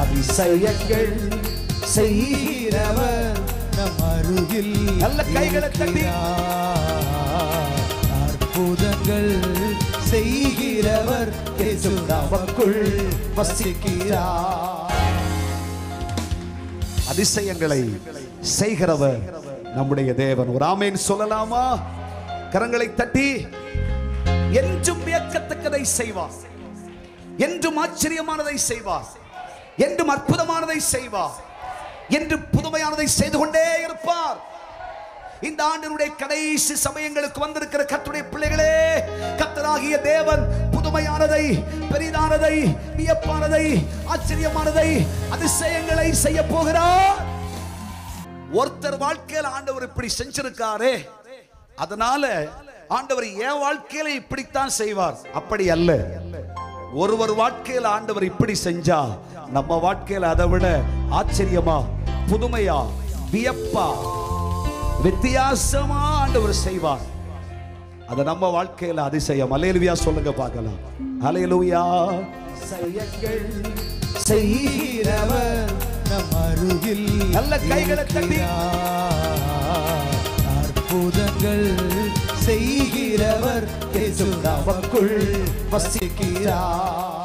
அதிசயங்கள் செய்கிறவர் நம் அருகில் நல்ல கைகளை தட்டி அற்புதங்கள் செய்கிறவர் இயேசு நமக்குள் வசிக்கிறார். அதிசயங்களை செய்கிறவர் நம்முடைய தேவன். ஒரு ஆமென் சொல்லலாமா? கரங்களை தட்டி. என்றும் வியக்கத்தக்கதை செய்வார், என்றும் ஆச்சரியமானதை செய்வார், என்றும் அற்புதமானதை செய்வார், என்று புதுமையானதை செய்து கொண்டே இருப்பார். இந்த ஆண்டினுடைய கடைசி சமயங்களுக்கு வந்திருக்கிற கர்த்தருடைய பிள்ளைகளே, கர்த்தராகிய தேவன் புதுமையானதை, பெரிதானதை, வியப்பானதை, ஆச்சரியமானதை, அதிசயங்களை செய்ய போகிறார். ஒருத்தர் வாழ்க்கையில் ஆண்டவர் இப்படி செஞ்சிருக்காரே, அதனால ஆண்டவர் என் வாழ்க்கையில இப்படித்தான் செய்வார், அப்படி அல்ல. ஒருவர் வாழ்க்கையில் ஆண்டவர் இப்படி செஞ்சா நம்ம வாழ்க்கையில அதை விட ஆச்சரியமா, புதுமையா, வியப்பா, வித்தியாசமா ஆண்டவர் செய்வார். அது நம்ம வாழ்க்கையில அதிசயம். அல்லேலூயா சொல்லுங்க பார்க்கலாம். அல்லேலூயா. செய்யங்கள் செய்கிறவர் நம் அருகில் நல்ல கைகளை தட்டி அற்புதங்கள் செய்கிறவர் இயேசு நமக்குள் வசிக்கிறார்.